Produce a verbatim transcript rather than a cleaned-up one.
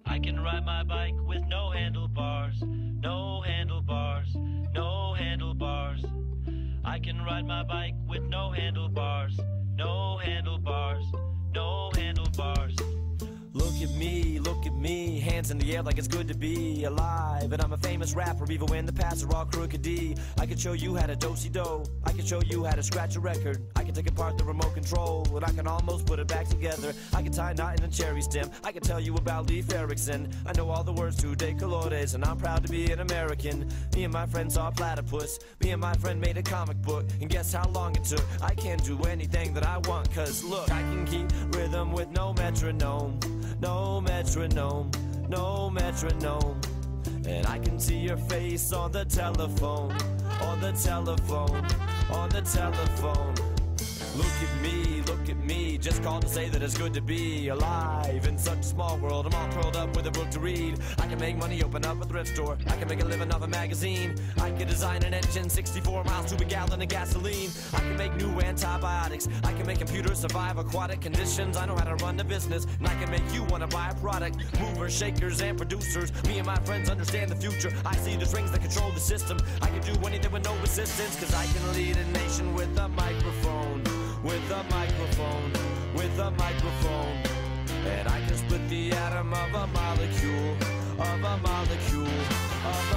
I can ride my bike with no handlebars, no handlebars, no handlebars. I can ride my bike with no handlebars, no handlebars, no handlebars. Look at me, look at me, hands in the air like it's good to be alive. And I'm a famous rapper even when the paths are all crooked D. I can show you how to do-si-do, I can show you how to scratch a record. I can take apart the remote control, and I can almost put it back together. I can tie a knot in a cherry stem, I can tell you about Leif Erikson. I know all the words to De Colores, and I'm proud to be an American. Me and my friend saw a platypus, me and my friend made a comic book, and guess how long it took? I can do anything that I want, cause look, I can keep rhythm with no metronome. No metronome, no metronome. And I can see your face on the telephone, on the telephone, on the telephone. Look at me, look at me, just called to say that it's good to be alive in such a small world. I'm all curled up with a book to read. I can make money, open up a thrift store. I can make a living off a magazine. I can design an engine, sixty-four miles to a gallon of gasoline. I can make new antibiotics. I can make computers survive aquatic conditions. I know how to run the business, and I can make you want to buy a product. Movers, shakers, and producers. Me and my friends understand the future. I see the strings that control the system. I can do anything with no resistance, cause I can lead a nation with a microphone. With a microphone, with a microphone. And I can split the atom of a molecule, of a molecule, of